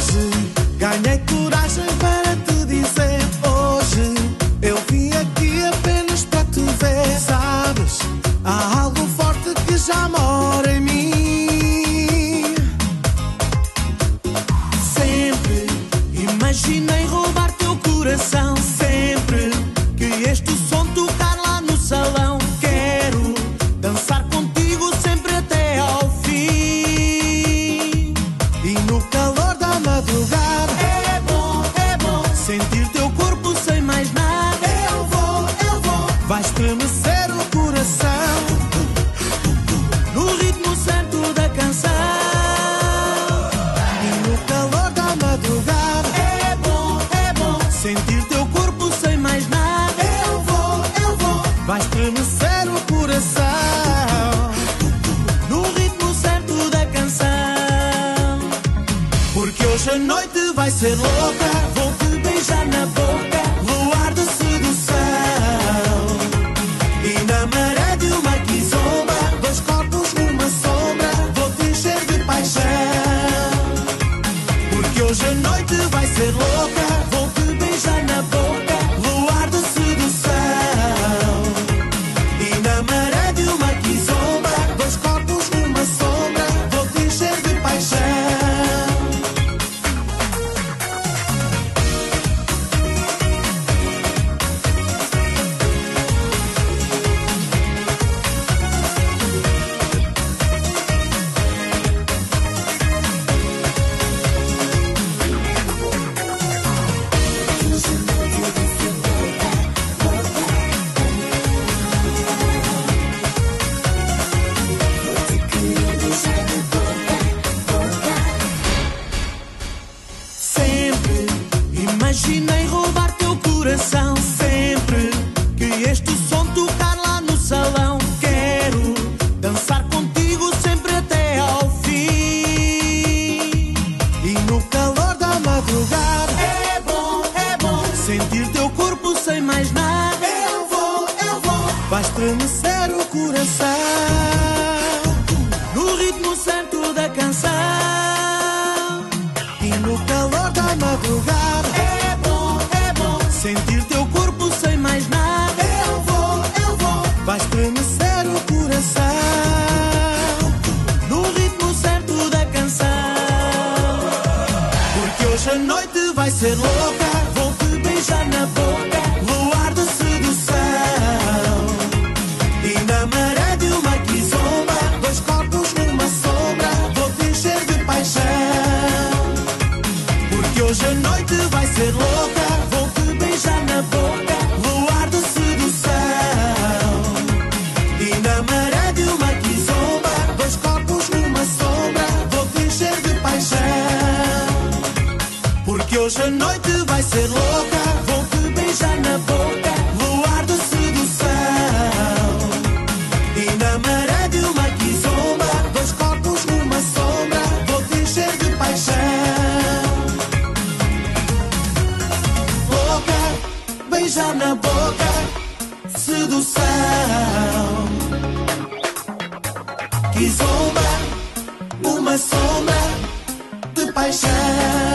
hoje ganhei coragem para te dizer. Hoje eu vim aqui apenas para te ver. Sabes, há algo forte que já mora em mim. Sempre imaginei roubar teu coração. Sempre que este som tocar lá no salão, quero dançar contigo sempre até ao fim. E no calor da madrugada é bom sentir teu corpo sem mais nada. Eu vou, vai estremecer o coração no ritmo certo da canção. E no calor da madrugada é bom sentir teu corpo sem mais nada. Eu vou, vai estremecer o coração no ritmo certo da canção. Porque hoje a noite vai ser louca, vou te beijar na boca, luar de sedução. E na maré de uma quizomba, dois corpos numa sombra, vou te encher de paixão. Porque hoje a noite vai ser louca, vou te beijar na boca, luar de sedução. E na maré de uma quizomba, dois corpos numa sombra, vou te encher de paixão. Sempre imaginei roubar teu coração. Sempre que este som tocar lá no salão, quero dançar contigo sempre até ao fim. E no calor da madrugada é bom sentir teu corpo sem mais nada. Eu vou, vai estremecer o coração no ritmo certo da canção. E no calor da madrugada é bom sentir teu corpo sem mais nada. Eu vou, vai estremecer o coração no ritmo certo da canção. Porque hoje a noite vai ser louca, vou te beijar na boca, luar de sedução. E na maré de uma quizomba, dois corpos numa sombra, vou te encher de paixão. Porque hoje a noite vai ser louca, vou te beijar na boca, luar de sedução. E na maré de uma quizomba, dois corpos numa sombra, vou te encher de paixão. Porque hoje a noite vai ser louca, vou te beijar na boca, luar de sedução. E na maré de uma quizomba, dois corpos numa sombra, vou te encher de paixão. Beijar na boca, sedução. Quizomba, uma sombra de paixão.